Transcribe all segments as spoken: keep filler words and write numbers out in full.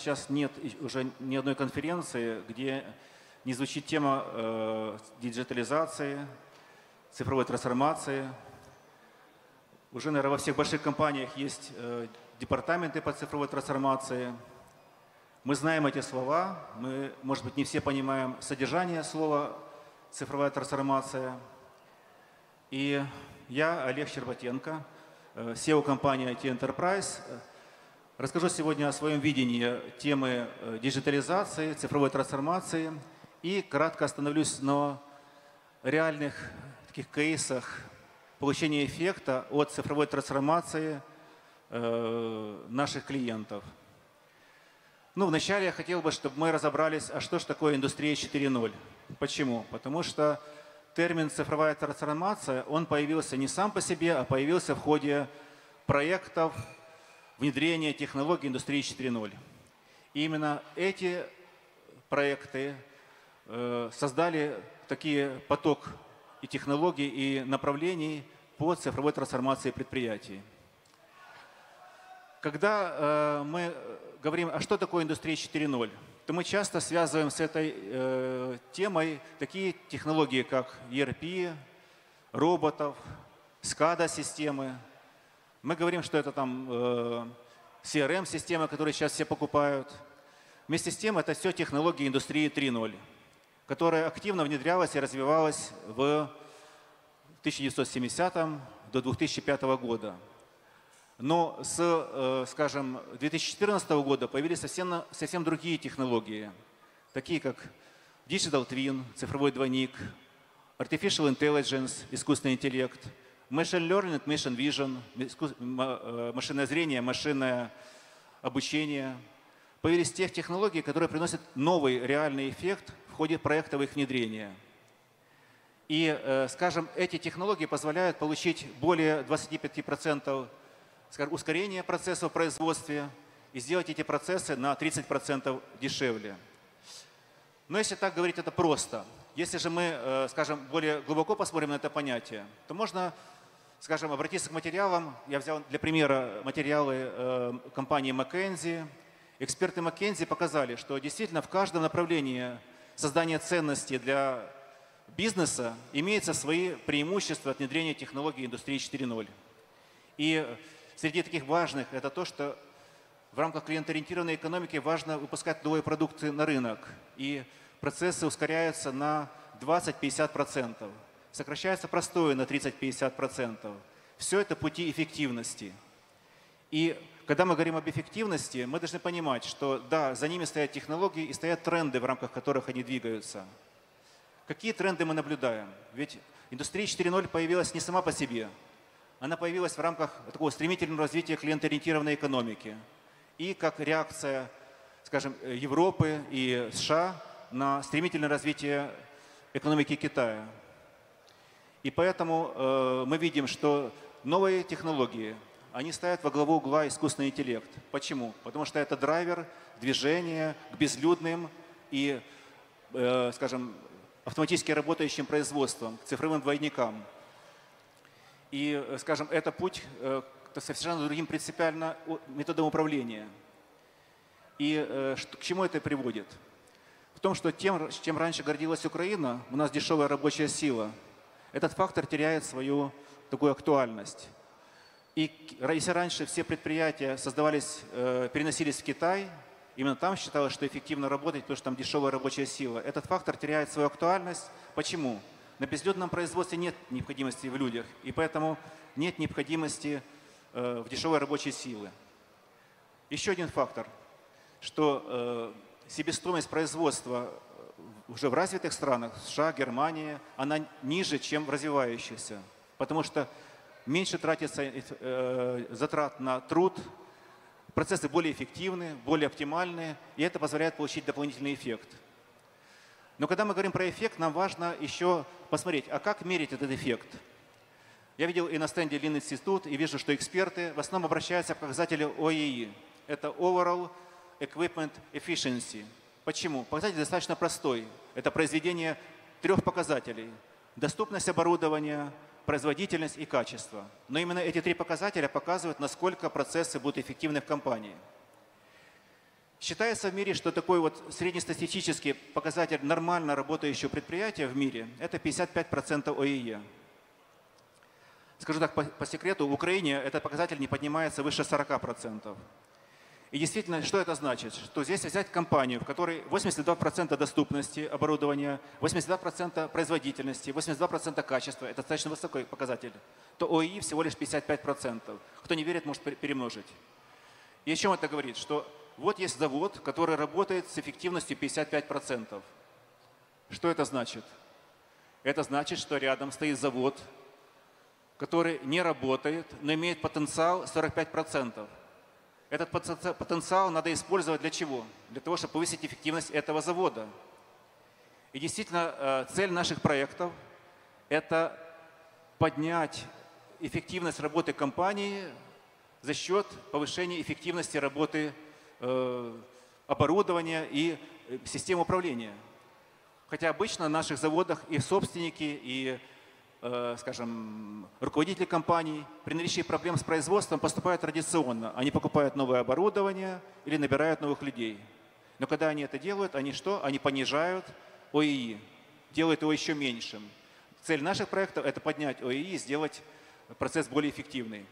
Сейчас нет уже ни одной конференции, где не звучит тема э, диджитализации, цифровой трансформации. Уже, наверное, во всех больших компаниях есть э, департаменты по цифровой трансформации. Мы знаем эти слова, мы, может быть, не все понимаем содержание слова «цифровая трансформация». И я, Олег Щербатенко, си и о компании ай ти Enterprise, расскажу сегодня о своем видении темы диджитализации, цифровой трансформации и кратко остановлюсь на реальных таких кейсах получения эффекта от цифровой трансформации э, наших клиентов. Ну, вначале я хотел бы, чтобы мы разобрались, а что же такое индустрия четыре ноль. Почему? Потому что термин «цифровая трансформация», он появился не сам по себе, а появился в ходе проектов внедрения технологий индустрии четыре ноль. И именно эти проекты э, создали такие поток и технологий, и направлений по цифровой трансформации предприятий. Когда э, мы говорим, а что такое индустрия четыре ноль, то мы часто связываем с этой э, темой такие технологии, как и эр пи, роботов, скада-системы. Мы говорим, что это там э, си эр эм-системы, которые сейчас все покупают. Вместе с тем, это все технологии индустрии три ноль, которая активно внедрялась и развивалась в тысяча девятьсот семидесятом до две тысячи пятого года. Но с, э, скажем, две тысячи четырнадцатого года появились совсем, совсем другие технологии, такие как Digital Twin, цифровой двойник, Artificial Intelligence, искусственный интеллект, Machine Learning, Machine Vision, машинное зрение, машинное обучение. Появились тех технологий, которые приносят новый реальный эффект в ходе проектов внедрения. И, э, скажем, эти технологии позволяют получить более двадцати пяти процентов ускорение процесса в производстве и сделать эти процессы на тридцать процентов дешевле. Но если так говорить, это просто. Если же мы, скажем, более глубоко посмотрим на это понятие, то можно, скажем, обратиться к материалам. Я взял для примера материалы компании McKinsey. Эксперты McKinsey показали, что действительно в каждом направлении создания ценностей для бизнеса имеются свои преимущества от внедрения технологий индустрии четыре ноль. И среди таких важных это то, что в рамках клиентоориентированной экономики важно выпускать новые продукты на рынок. И процессы ускоряются на двадцать-пятьдесят процентов. Сокращается простое на тридцать-пятьдесят процентов. Все это пути эффективности. И когда мы говорим об эффективности, мы должны понимать, что да, за ними стоят технологии и стоят тренды, в рамках которых они двигаются. Какие тренды мы наблюдаем? Ведь индустрия четыре ноль появилась не сама по себе. Она появилась в рамках такого стремительного развития клиентоориентированной экономики и как реакция, скажем, Европы и США на стремительное развитие экономики Китая. И поэтому э, мы видим, что новые технологии, они ставят во главу угла искусственный интеллект. Почему? Потому что это драйвер движения к безлюдным и, э, скажем, автоматически работающим производствам, к цифровым двойникам. И, скажем, это путь к совершенно другим принципиально методам управления. И к чему это приводит? В том, что тем, чем раньше гордилась Украина, у нас дешевая рабочая сила, этот фактор теряет свою такую актуальность. И если раньше все предприятия создавались, переносились в Китай, именно там считалось, что эффективно работать, потому что там дешевая рабочая сила, этот фактор теряет свою актуальность. Почему? На безлюдном производстве нет необходимости в людях, и поэтому нет необходимости э, в дешевой рабочей силы. Еще один фактор, что э, себестоимость производства уже в развитых странах, США, Германия, она ниже, чем в развивающихся, потому что меньше тратится э, затрат на труд, процессы более эффективны, более оптимальны, и это позволяет получить дополнительный эффект. Но когда мы говорим про эффект, нам важно еще посмотреть, а как мерить этот эффект. Я видел и на стенде Lean Institute, и вижу, что эксперты в основном обращаются к показателю о и и. Это Overall Equipment Efficiency. Почему? Показатель достаточно простой. Это произведение трех показателей. Доступность оборудования, производительность и качество. Но именно эти три показателя показывают, насколько процессы будут эффективны в компании. Считается в мире, что такой вот среднестатистический показатель нормально работающего предприятия в мире – это пятьдесят пять процентов ОИЕ. Скажу так по, по секрету, в Украине этот показатель не поднимается выше сорока процентов. И действительно, что это значит? Что здесь взять компанию, в которой восемьдесят два процента доступности оборудования, восемьдесят два процента производительности, восемьдесят два процента качества – это достаточно высокий показатель, то ОИИ всего лишь пятьдесят пять процентов. Кто не верит, может перемножить. И о чем это говорит? Что вот есть завод, который работает с эффективностью пятьдесят пять процентов. Что это значит? Это значит, что рядом стоит завод, который не работает, но имеет потенциал сорок пять процентов. Этот потенциал надо использовать для чего? Для того, чтобы повысить эффективность этого завода. И действительно, цель наших проектов – это поднять эффективность работы компании за счет повышения эффективности работы э, оборудования и систем управления. Хотя обычно на наших заводах и собственники, и скажем, руководители компаний при наличии проблем с производством поступают традиционно. Они покупают новое оборудование или набирают новых людей. Но когда они это делают, они что? Они понижают ОИИ, делают его еще меньшим. Цель наших проектов – это поднять ОИИ и сделать процесс более эффективный.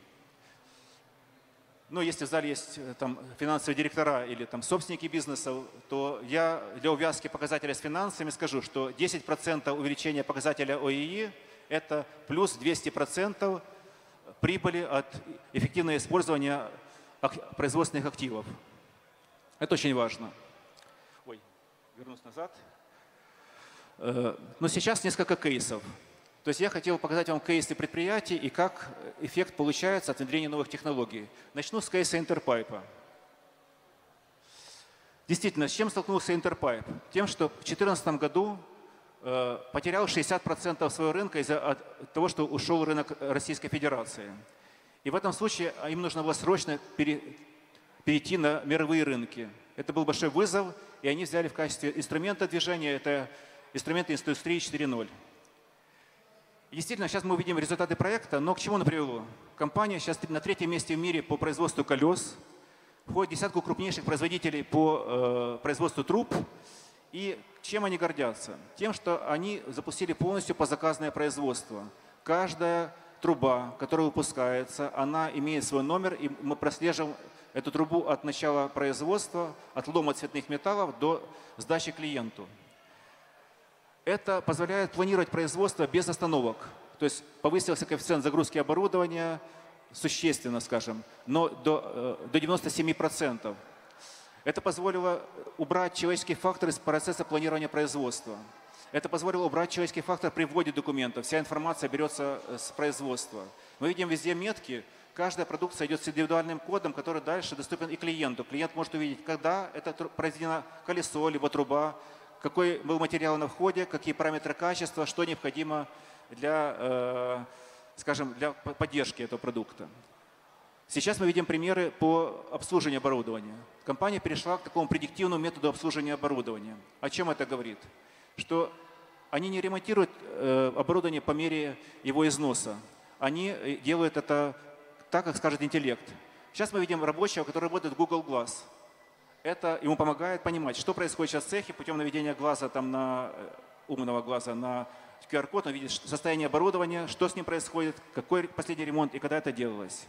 Но если в зале есть там, финансовые директора или там, собственники бизнеса, то я для увязки показателя с финансами скажу, что десять процентов увеличения показателя ОИИ – это плюс двести процентов прибыли от эффективного использования производственных активов. Это очень важно. Ой, вернусь назад. Но сейчас несколько кейсов. То есть я хотел показать вам кейсы предприятий и как эффект получается от внедрения новых технологий. Начну с кейса Интерпайпа. Действительно, с чем столкнулся Интерпайп? Тем, что в две тысячи четырнадцатом году потерял шестьдесят процентов своего рынка из-за того, что ушел рынок Российской Федерации. И в этом случае им нужно было срочно перейти на мировые рынки. Это был большой вызов, и они взяли в качестве инструмента движения это инструменты индустрии четыре ноль. Действительно, сейчас мы увидим результаты проекта, но к чему оно привело? Компания сейчас на третьем месте в мире по производству колес, входит в десятку крупнейших производителей по э, производству труб. И чем они гордятся? Тем, что они запустили полностью позаказное производство. Каждая труба, которая выпускается, она имеет свой номер, и мы прослеживаем эту трубу от начала производства, от лома цветных металлов до сдачи клиенту. Это позволяет планировать производство без остановок. То есть повысился коэффициент загрузки оборудования существенно, скажем, но до, до девяноста семи процентов. Это позволило убрать человеческий фактор из процесса планирования производства. Это позволило убрать человеческий фактор при вводе документов. Вся информация берется с производства. Мы видим везде метки. Каждая продукция идет с индивидуальным кодом, который дальше доступен и клиенту. Клиент может увидеть, когда это произведено колесо, либо труба, какой был материал на входе, какие параметры качества, что необходимо для, э, скажем, для поддержки этого продукта. Сейчас мы видим примеры по обслуживанию оборудования. Компания перешла к такому предиктивному методу обслуживания оборудования. О чем это говорит? Что они не ремонтируют э, оборудование по мере его износа. Они делают это так, как скажет интеллект. Сейчас мы видим рабочего, который работает в Google Glass. Это ему помогает понимать, что происходит сейчас в цехе путем наведения глаза, там, на, умного глаза на ку ар код. Он видит состояние оборудования, что с ним происходит, какой последний ремонт и когда это делалось.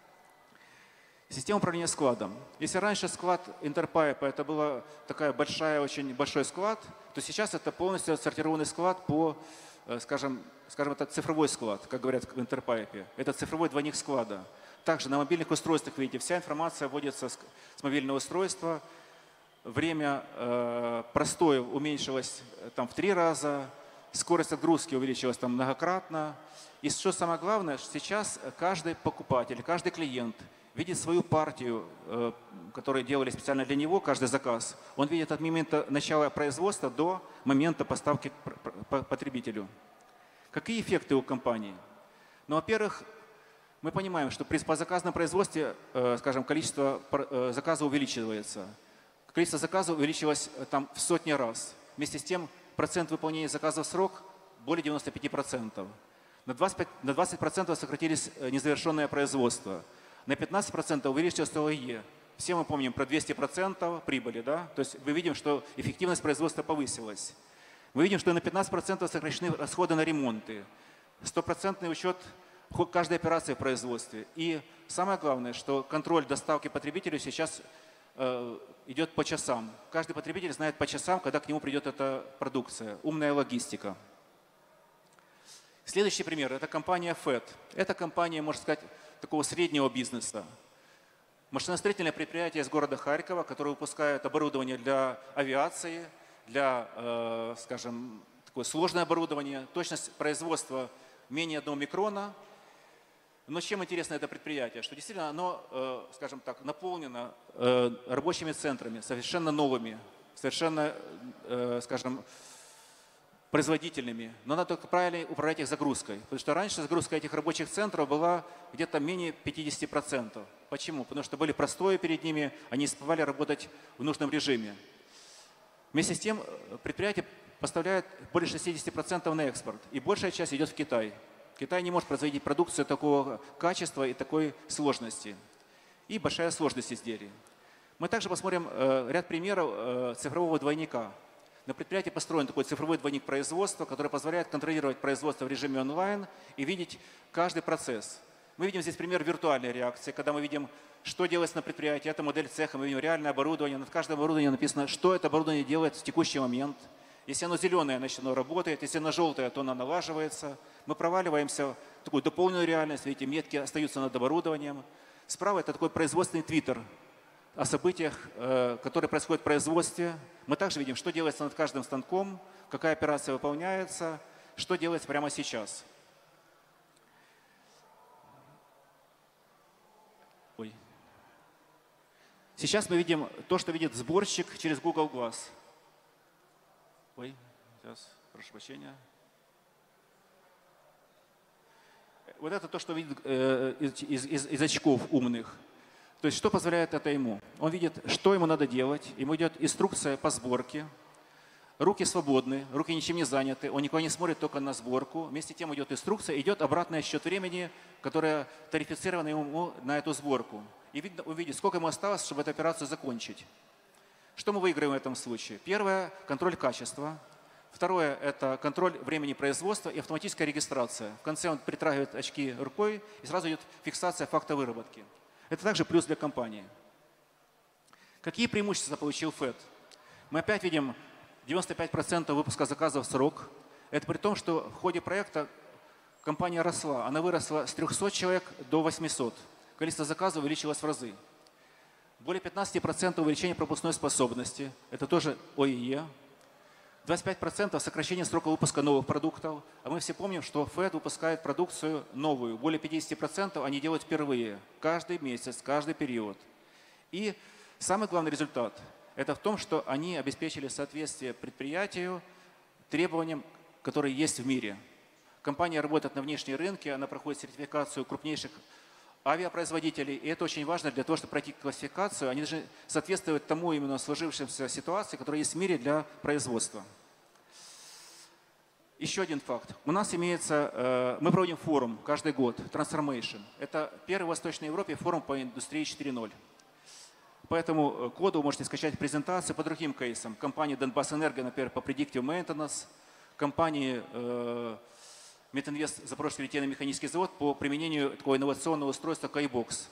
Система управления складом. Если раньше склад Интерпайпа это была такая большая, очень большой склад, то сейчас это полностью отсортированный склад по, скажем, скажем, это цифровой склад, как говорят в Интерпайпе. Это цифровой двойник склада. Также на мобильных устройствах, видите, вся информация вводится с, с мобильного устройства. Время э, простое уменьшилось там, в три раза, скорость отгрузки увеличилась там, многократно. И что самое главное, что сейчас каждый покупатель, каждый клиент видит свою партию, э, которую делали специально для него, каждый заказ. Он видит от момента начала производства до момента поставки к потребителю. Какие эффекты у компании? Ну, во-первых, мы понимаем, что при заказном производстве, скажем, количество заказов увеличивается. Количество заказов увеличилось там в сотни раз. Вместе с тем процент выполнения заказов в срок более девяноста пяти процентов. На двадцать процентов сократились незавершенное производство. На пятнадцать процентов увеличилось ОИЕ. Все мы помним про двести процентов прибыли, да? То есть мы видим, что эффективность производства повысилась. Мы видим, что на пятнадцать процентов сокращены расходы на ремонты, стопроцентный учет каждой операции в производстве. И самое главное, что контроль доставки потребителю сейчас э, идет по часам. Каждый потребитель знает по часам, когда к нему придет эта продукция. Умная логистика. Следующий пример – это компания фэт. Это компания, можно сказать, такого среднего бизнеса. Машиностроительное предприятие из города Харькова, которое выпускает оборудование для авиации, для, э, скажем, такое сложное оборудование, точность производства менее одного микрона. Но чем интересно это предприятие? Что действительно оно, э, скажем так, наполнено э, рабочими центрами, совершенно новыми, совершенно, э, скажем, производительными. Но надо только правильно управлять их загрузкой. Потому что раньше загрузка этих рабочих центров была где-то менее пятидесяти процентов. Почему? Потому что были простои перед ними, они успевали работать в нужном режиме. Вместе с тем предприятие поставляет более шестидесяти процентов на экспорт. И большая часть идет в Китай. Китай не может производить продукцию такого качества и такой сложности. И большая сложность изделий. Мы также посмотрим э, ряд примеров э, цифрового двойника. На предприятии построен такой цифровой двойник производства, который позволяет контролировать производство в режиме онлайн и видеть каждый процесс. Мы видим здесь пример виртуальной реакции, когда мы видим, что делается на предприятии. Это модель цеха, мы видим реальное оборудование. Над каждым оборудованием написано, что это оборудование делает в текущий момент. Если оно зеленое, значит оно работает. Если оно желтое, то оно налаживается. Мы проваливаемся в такую дополненную реальность. Видите, метки остаются над оборудованием. Справа это такой производственный твиттер о событиях, которые происходят в производстве. Мы также видим, что делается над каждым станком, какая операция выполняется, что делается прямо сейчас. Ой. Сейчас мы видим то, что видит сборщик через Google Glass. Ой, сейчас, прошу прощения. Вот это то, что видит э, из, из, из очков умных. То есть что позволяет это ему? Он видит, что ему надо делать. Ему идет инструкция по сборке. Руки свободны, руки ничем не заняты. Он никуда не смотрит, только на сборку. Вместе с тем идет инструкция, идет обратный отсчет времени, которая тарифицирована ему на эту сборку. И видно, он видит, сколько ему осталось, чтобы эту операцию закончить. Что мы выиграем в этом случае? Первое – контроль качества. Второе – это контроль времени производства и автоматическая регистрация. В конце он притрагивает очки рукой, и сразу идет фиксация факта выработки. Это также плюс для компании. Какие преимущества получил фэт? Мы опять видим девяносто пять процентов выпуска заказов в срок. Это при том, что в ходе проекта компания росла. Она выросла с трёхсот человек до восьмисот. Количество заказов увеличилось в разы. Более пятнадцати процентов увеличения пропускной способности. Это тоже ОИЕ. двадцать пять процентов сокращение срока выпуска новых продуктов. А мы все помним, что фэт выпускает продукцию новую. Более пятидесяти процентов они делают впервые. Каждый месяц, каждый период. И самый главный результат – это в том, что они обеспечили соответствие предприятию требованиям, которые есть в мире. Компания работает на внешние рынки, она проходит сертификацию крупнейших авиапроизводителей. И это очень важно для того, чтобы пройти классификацию. Они должны соответствовать тому именно сложившимся ситуации, которая есть в мире для производства. Еще один факт. У нас имеется, мы проводим форум каждый год, Transformation. Это первый в Восточной Европе форум по индустрии четыре ноль. Поэтому коду вы можете скачать презентации по другим кейсам. Компании Донбассэнерго, например, по Predictive Maintenance, компании Метинвест Запорожский литейно-механический завод по применению такого инновационного устройства Kaibox.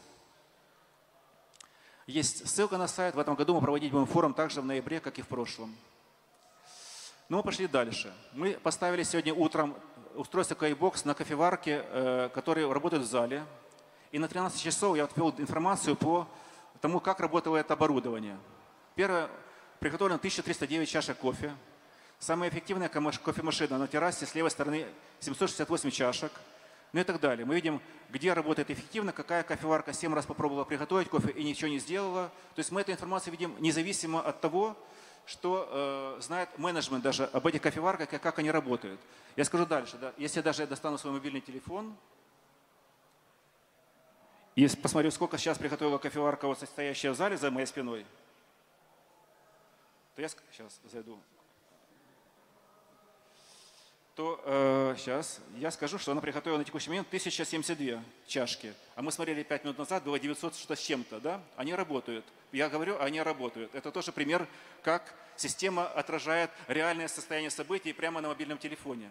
Есть ссылка на сайт. В этом году мы проводить будем форум также в ноябре, как и в прошлом. Но мы пошли дальше. Мы поставили сегодня утром устройство Kaibox на кофеварке, которые работают в зале. И на тринадцать часов я ввел информацию по тому, как работало это оборудование. Первое, приготовлено тысяча триста девять чашек кофе. Самая эффективная кофемашина на террасе с левой стороны семьсот шестьдесят восемь чашек. Ну и так далее. Мы видим, где работает эффективно, какая кофеварка семь раз попробовала приготовить кофе и ничего не сделала. То есть мы эту информацию видим независимо от того, что э, знает менеджмент даже об этих кофеварках и как они работают. Я скажу дальше. Да, если я даже достану свой мобильный телефон и посмотрю, сколько сейчас приготовила кофеварка, вот стоящая в зале за моей спиной, то я сейчас зайду. то э, сейчас я скажу, что она приготовила на текущий момент тысяча семьдесят две чашки. А мы смотрели пять минут назад, было девятьсот что-то с чем-то. Да? Они работают. Я говорю, они работают. Это тоже пример, как система отражает реальное состояние событий прямо на мобильном телефоне.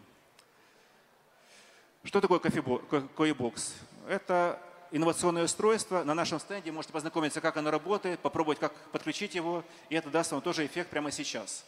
Что такое Коебокс? Это инновационное устройство. На нашем стенде можете познакомиться, как оно работает, попробовать, как подключить его. И это даст вам тоже эффект прямо сейчас.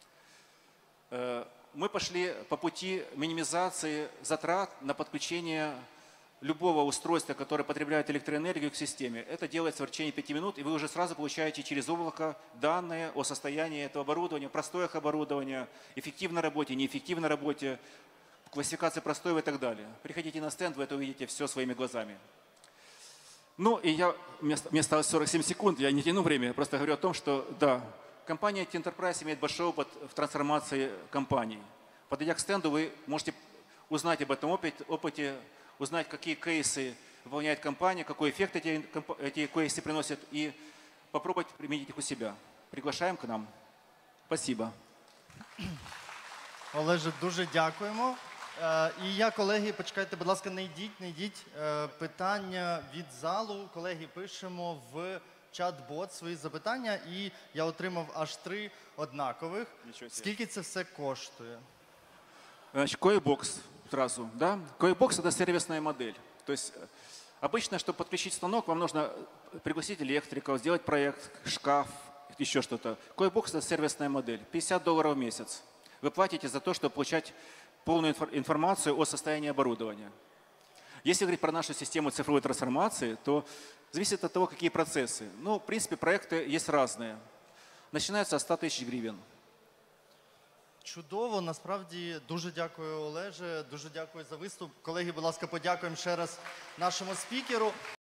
Мы пошли по пути минимизации затрат на подключение любого устройства, которое потребляет электроэнергию к системе. Это делается в течение пяти минут, и вы уже сразу получаете через облако данные о состоянии этого оборудования, простоях оборудования, эффективной работе, неэффективной работе, классификации простоев и так далее. Приходите на стенд, вы это увидите все своими глазами. Ну и я, мне осталось сорок семь секунд, я не тяну время, я просто говорю о том, что да, компания ти Enterprise имеет большой опыт в трансформации компаний. Подойдя к стенду, вы можете узнать об этом опыте, опыте узнать, какие кейсы выполняет компания, какой эффект эти, эти кейсы приносят, и попробовать применить их у себя. Приглашаем к нам. Спасибо. Олеже, дуже дякуємо. Е, і я, колеги, почекайте, будь ласка, не йдіть, не йдіть. Е, питання від залу. Колеги, пишемо в чат-бот свої запитання, і я отримав аж три однакових. Скільки це все коштує? Значит, Коебокс сразу, да? Коебокс – это сервисная модель. То есть обычно, чтобы подключить станок, вам нужно пригласить электрика, сделать проект, шкаф, еще что-то. Коебокс – это сервисная модель. пятьдесят долларов в месяц. Вы платите за то, чтобы получать полную информацию о состоянии оборудования. Если говорить про нашу систему цифровой трансформации, то зависит от того, какие процессы. Ну, в принципе, проекты есть разные. Начинаются от ста тысяч гривен. Чудово, насправді дуже дякую, Олеже, дуже дякую за виступ. Колеги, будь ласка, подякуємо ще раз нашому спікеру.